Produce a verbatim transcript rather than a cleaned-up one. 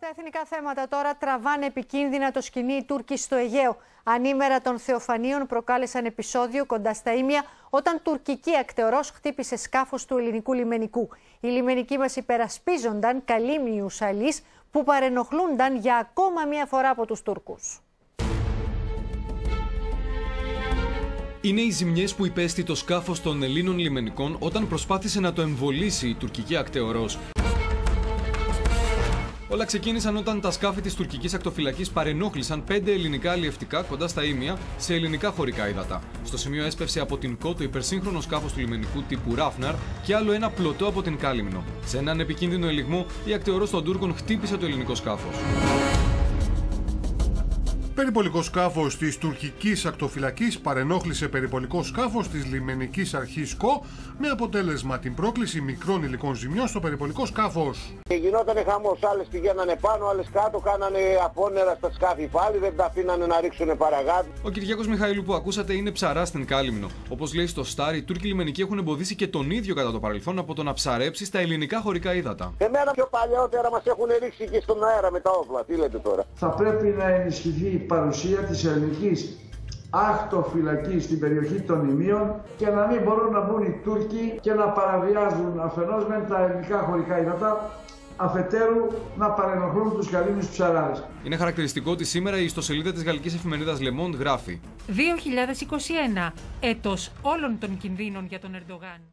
Στα εθνικά θέματα τώρα, τραβάνε επικίνδυνα το σκηνή οι Τούρκοι στο Αιγαίο. Ανήμερα των θεοφανίων προκάλεσαν επεισόδιο κοντά στα Ήμια όταν τουρκική ακτεωρός χτύπησε σκάφος του ελληνικού λιμενικού. Οι λιμενικοί μας υπερασπίζονταν καλύμνιους αλείς που παρενοχλούνταν για ακόμα μία φορά από τους Τούρκους. Είναι οι ζημιές που υπέστη το σκάφος των Ελλήνων λιμενικών όταν προσπάθησε να το εμβολήσει η τουρκική ακτεωρός. Όλα ξεκίνησαν όταν τα σκάφη της τουρκικής ακτοφυλακής παρενόχλησαν πέντε ελληνικά αλλιευτικά κοντά στα Ήμια σε ελληνικά χωρικά ύδατα. Στο σημείο έσπευσε από την Κο το υπερσύγχρονο σκάφος του λιμενικού τύπου Ράφναρ και άλλο ένα πλωτό από την Κάλυμνο. Σε έναν επικίνδυνο ελιγμό, η ακτεωρός των Τούρκων χτύπησε το ελληνικό σκάφος. Περιπολικό σκάφος της τουρκικής ακτοφυλακής παρενόχλησε περιπολικό σκάφος της λιμενικής αρχής Κο με αποτέλεσμα την πρόκληση μικρών υλικών ζημιών στο περιπολικό σκάφος. Και γινότανε χαμός, άλλες πηγαίνανε πάνω, άλλες κάτω, κάνανε απόνερα στα σκάφη πάλι, δεν τα αφήνανε να ρίξουν παραγάδι. Ο Κυριάκος Μιχαήλου που ακούσατε είναι ψαράς στην Κάλυμνο. Όπως λέει στο Στάρ, οι Τούρκοι λιμενικοί έχουν εμποδίσει και τον ίδιο κατά το παρελθόν από το να ψαρέψει στα ελληνικά χωρικά ύδατα. Εμένα πιο παλιότερα μας έχουν ρίξει και στον αέρα με τα όπλα, τι λέτε τώρα. Θα πρέπει να ενισχυθεί η παρουσία της ελληνικής ακτοφυλακής στην περιοχή των Ιμίων και να μην μπορούν να μπουν οι Τούρκοι και να παραβιάζουν αφενός με τα ελληνικά χωρικά ύδατα, αφετέρου να παρενοχλούν τους καλύμνιους ψαράδες. Είναι χαρακτηριστικό ότι σήμερα η ιστοσελίδα της γαλλικής εφημερίδας Le Monde γράφει δύο χιλιάδες είκοσι ένα, έτος όλων των κινδύνων για τον Ερντογάν.